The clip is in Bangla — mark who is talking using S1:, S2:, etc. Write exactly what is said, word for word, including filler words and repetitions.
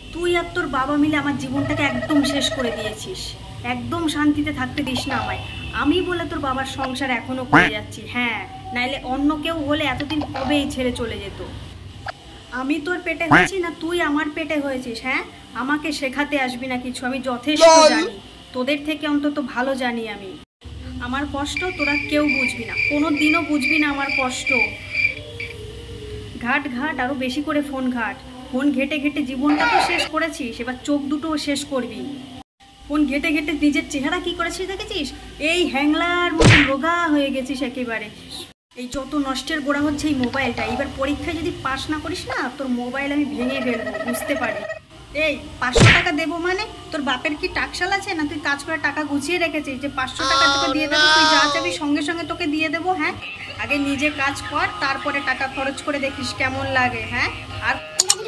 S1: তুই আর তোর বাবা মিলে আমার জীবনটাকে একদম শেষ করে দিয়েছিস। একদম শান্তিতে থাকতে দিস না আমায়। আমি বলে তোর বাবার সংসার এখনো করে যাচ্ছি। হ্যাঁ, নাইলে অন্য কেউ হলে এতদিন কবেই ছেড়ে চলে যেত। আমি তোর পেটে হয়েছি না তুই আমার পেটে হয়েছিস? হ্যাঁ, আমাকে শেখাতে আসবি না কিছু, আমি যথেষ্ট জানি। তোদের থেকে অন্তত ভালো জানি আমি। আমার কষ্ট তোরা কেউ বুঝবি না, কোনো দিনও বুঝবি না আমার কষ্ট। ঘাট ঘাট আরো বেশি করে ফোন ঘাট। ফোন ঘেটে ঘেটে জীবনটা তো শেষ করেছিস, এবার চোখ দুটোও শেষ করবি। ফোন ঘেটে ঘেটে নিজের চেহারা কি করেছিস দেখেছিস? এই হ্যাংলার মতন রোগা হয়ে গেছিস একেবারে। এই যত নষ্টের গোড়া হচ্ছে এই মোবাইলটা। এবার পরীক্ষায় যদি পাস না করিস না, তোর মোবাইল আমি ভেঙে ফেলবো, বুঝতে পারি। এই পাঁচশো টাকা দেবো মানে তোর বাপের কি টাকশাল আছে না? তুই কাজ করে টাকা গুছিয়ে রেখেছিস যে পাঁচশো টাকা তোকে দিয়ে দেবো, তুই যা চাবি সঙ্গে সঙ্গে তোকে দিয়ে দেবো? হ্যাঁ, আগে নিজে কাজ কর, তারপরে টাকা খরচ করে দেখিস কেমন লাগে। হ্যাঁ, আর